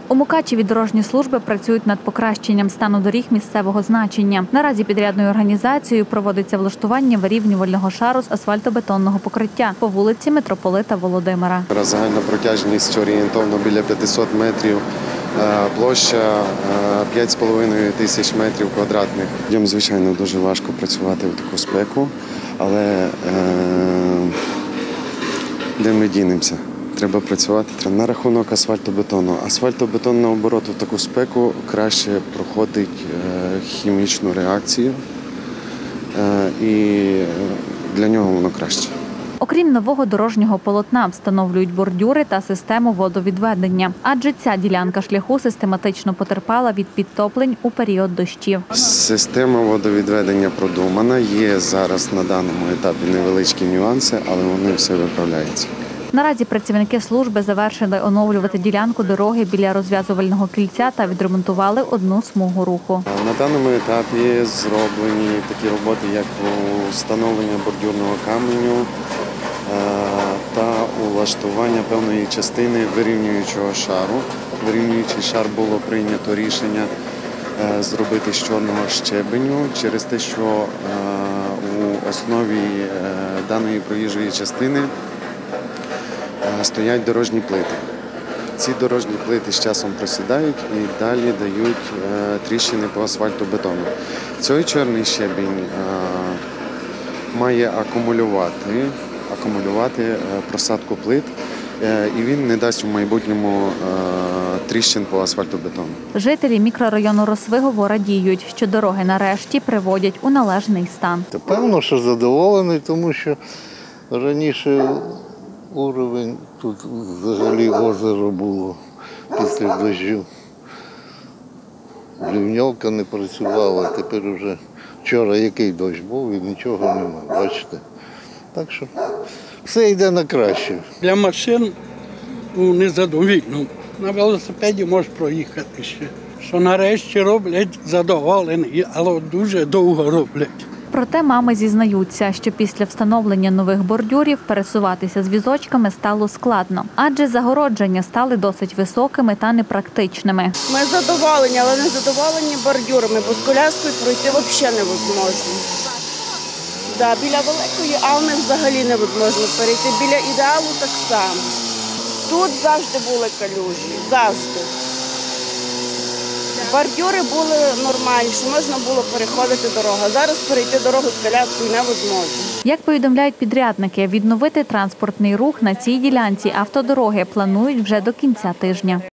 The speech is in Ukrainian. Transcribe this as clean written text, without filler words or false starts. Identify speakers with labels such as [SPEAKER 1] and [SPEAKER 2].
[SPEAKER 1] У Мукачеві дорожні служби працюють над покращенням стану доріг місцевого значення. Наразі підрядною організацією проводиться влаштування вирівнювального шару з асфальтобетонного покриття по вулиці Митрополита Володимира.
[SPEAKER 2] Загальна протяжність орієнтовно біля 500 метрів, площа 5,5 тисяч метрів квадратних. Людям, звичайно, дуже важко працювати в таку спеку, але де ми дінемося? Треба працювати. На рахунок асфальтобетону. Асфальтобетон, наоборот, в таку спеку краще проходить хімічну реакцію, і для нього воно краще.
[SPEAKER 1] Окрім нового дорожнього полотна, встановлюють бордюри та систему водовідведення. Адже ця ділянка шляху систематично потерпала від підтоплень у період дощів.
[SPEAKER 2] Система водовідведення продумана. Є зараз на даному етапі невеличкі нюанси, але вони все виправляються.
[SPEAKER 1] Наразі працівники служби завершили оновлювати ділянку дороги біля розв'язувального кільця та відремонтували одну смугу руху.
[SPEAKER 2] На даному етапі зроблені такі роботи, як встановлення бордюрного каменю та улаштування певної частини вирівнюючого шару. Вирівнюючий шар було прийнято рішення зробити з чорного щебеню через те, що у основі даної проїжджої частини стоять дорожні плити. Ці дорожні плити з часом просідають і далі дають тріщини по асфальтобетону. Цей чорний щебінь має акумулювати просадку плит, і він не дасть у майбутньому тріщин по асфальтобетону.
[SPEAKER 1] Жителі мікрорайону Росвигово радіють, що дороги нарешті приводять у належний стан.
[SPEAKER 3] Певно, що задоволений, тому що раніше уровень тут взагалі озеро було після дощу. Рівньовка не працювала, тепер вже вчора який дощ був і нічого немає, бачите. Так що все йде на краще.
[SPEAKER 4] Для машин незадовільно. На велосипеді можеш проїхати ще. Що нарешті роблять, задоволені, але дуже довго роблять.
[SPEAKER 1] Проте мами зізнаються, що після встановлення нових бордюрів пересуватися з візочками стало складно, адже загородження стали досить високими та непрактичними.
[SPEAKER 5] Ми задоволені, але не задоволені бордюрами, бо з коляскою пройти взагалі невозможно. Біля Великої Алми взагалі невозможно перейти, біля Ідеалу так само. Тут завжди були калюжі, завжди. Бордюри були нормальні, що можна було переходити дорогу. Зараз перейти дорогу з коляскою невозможно.
[SPEAKER 1] Як повідомляють підрядники, відновити транспортний рух на цій ділянці автодороги планують вже до кінця тижня.